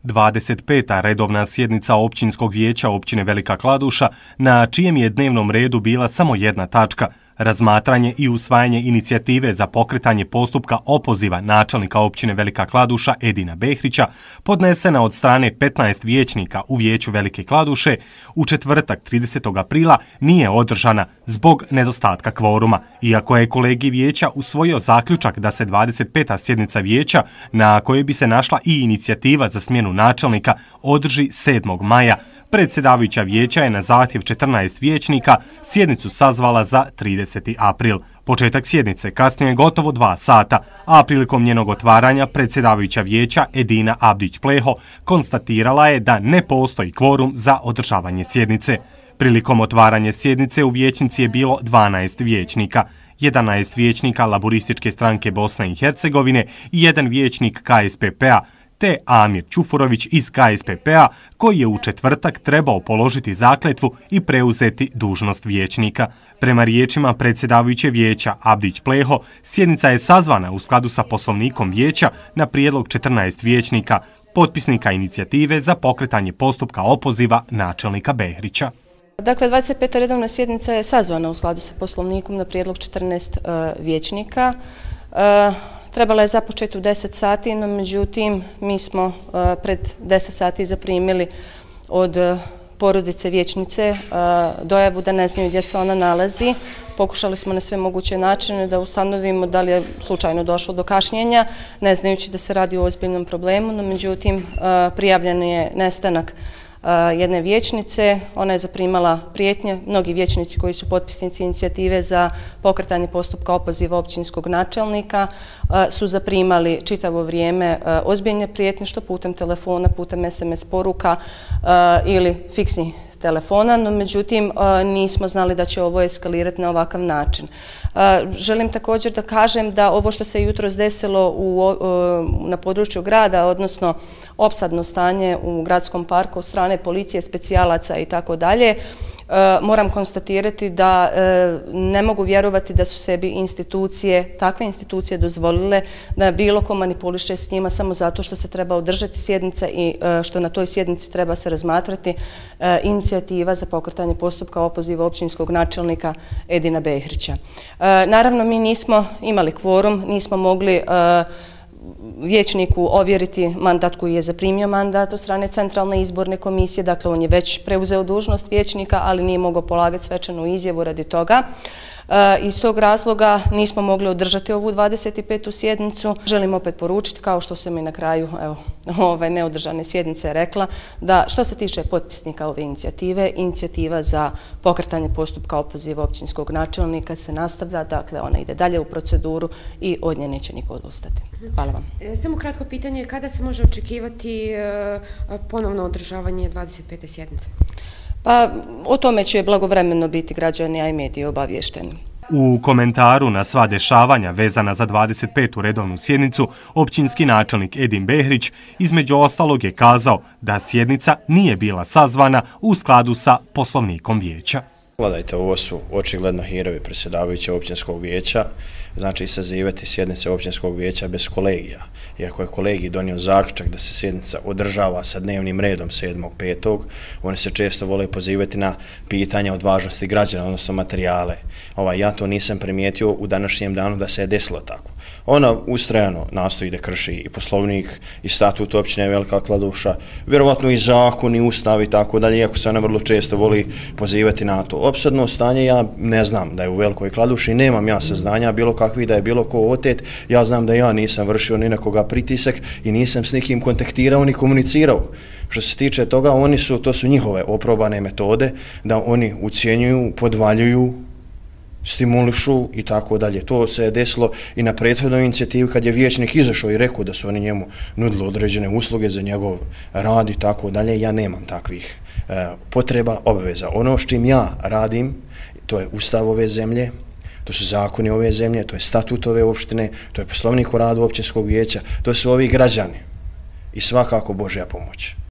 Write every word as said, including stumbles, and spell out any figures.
dvadeset peta redovna sjednica općinskog vijeća općine Velika Kladuša, na čijem je dnevnom redu bila samo jedna tačka – razmatranje i usvajanje inicijative za pokretanje postupka opoziva načelnika općine Velika Kladuša Edina Behrića, podnesena od strane petnaest vijećnika u vijeću Velike Kladuše, u četvrtak tridesetog aprila nije održana zbog nedostatka kvoruma, iako je kolegij vijeća usvojio zaključak da se dvadeset peta sjednica vijeća, na kojoj bi se našla i inicijativa za smjenu načelnika, održi sedmog maja. Predsjedavajuća vijeća je na zahtjev četrnaest vijećnika sjednicu sazvala za trideseti april. Početak sjednice kasnije je gotovo dva sata, a prilikom njenog otvaranja predsjedavajuća vijeća Edina Abdić-Pleho konstatirala je da ne postoji kvorum za održavanje sjednice. Prilikom otvaranja sjednice u vijećnici je bilo dvanaest vijećnika, jedanaest vijećnika Laburističke stranke Bosne i Hercegovine i jedan vijećnik K S P P-a, te Amir Čufurović iz K S P P-a, koji je u četvrtak trebao položiti zakletvu i preuzeti dužnost vijećnika. Prema riječima predsjedavajuće vijeća Abdić-Pleho, sjednica je sazvana u skladu sa poslovnikom vijeća na prijedlog četrnaest vijećnika, potpisnika inicijative za pokretanje postupka opoziva načelnika Behrića. Dakle, dvadeset peta redovna sjednica je sazvana u skladu sa poslovnikom na prijedlog četrnaest uh, vijećnika. Uh, Trebala je započeti u deset sati, no međutim mi smo uh, pred deset sati zaprimili od uh, porodice vijećnice uh, dojavu da ne znaju gdje se ona nalazi. Pokušali smo na sve moguće načine da ustanovimo da li je slučajno došlo do kašnjenja, ne znajući da se radi o ozbiljnom problemu, no međutim uh, prijavljen je nestanak jedne vijećnice. Ona je zaprimala prijetnje. Mnogi vijećnici koji su potpisnici inicijative za pokretanje postupka opoziva općinskog načelnika su zaprimali čitavo vrijeme ozbiljne prijetnje, što putem telefona, putem S M S poruka ili fiksnih telefona, no međutim nismo znali da će ovo eskalirati na ovakav način. Želim također da kažem da ovo što se jutros desilo u, na području grada, odnosno opsadno stanje u gradskom parku od strane policije, specijalaca i tako dalje, moram konstatirati da ne mogu vjerovati da su sebi institucije, takve institucije dozvolile da bilo ko manipuliše s njima samo zato što se treba održati sjednica i što na toj sjednici treba se razmatrati inicijativa za pokretanje postupka opoziva općinskog načelnika Edina Behrića. Naravno, mi nismo imali kvorum, nismo mogli vijećniku ovjeriti mandat koji je zaprimio mandat od strane Centralne izborne komisije, dakle on je već preuzeo dužnost vijećnika, ali nije mogao polagati svečanu izjavu radi toga. Iz tog razloga nismo mogli održati ovu dvadeset petu sjednicu. Želim opet poručiti, kao što sam i na kraju evo, ove neodržane sjednice rekla, da što se tiče potpisnika ove inicijative, inicijativa za pokretanje postupka opoziva općinskog načelnika se nastavlja, dakle ona ide dalje u proceduru i od nje neće niko odustati. Hvala vam. Samo kratko pitanje, kada se može očekivati ponovno održavanje dvadeset pete sjednice? Pa o tome će blagovremeno biti građani, a i mediji obavješteni. U komentaru na sva dešavanja vezana za dvadeset petu redovnu sjednicu, općinski načelnik Edin Behrić između ostalog je kazao da sjednica nije bila sazvana u skladu sa poslovnikom vijeća. Gledajte, ovo su očigledno hirovi predsjedavajuće općinskog vijeća, znači sazivati sjednice općinskog vijeća bez kolegija. Iako je kolegij donio zaključak da se sjednica održava sa dnevnim redom sedmog petog, oni se često vole pozivati na pitanja od važnosti građana, odnosno materijale. Ovaj, ja to nisam primijetio u današnjem danu da se je desilo tako. Ona ustrajano nastoji da krši i poslovnik i statut općine Velika Kladuša, vjerovatno i zakon i ustav i tako dalje, iako se ona vrlo često voli pozivati na to. Opsadno stanje ja ne znam da je u Velikoj Kladuši, nemam ja saznanja bilo kakvi da je bilo ko otet, ja znam da ja nisam vršio ni na koga pritisak i nisam s nikim kontaktirao ni komunicirao. Što se tiče toga, oni su, to su njihove oprobane metode da oni ucijenjuju, podvaljuju, stimulišu i tako dalje. To se je desilo i na prethodnoj inicijativi kad je vijećnik izašao i rekao da su oni njemu nudili određene usluge za njegov rad i tako dalje. Ja nemam takvih e, potreba, obaveza. Ono s čim ja radim, to je ustav ove zemlje, to su zakoni ove zemlje, to je statut ove opštine, to je poslovnik o radu općinskog vijeća, to su ovi građani i svakako Božja pomoć.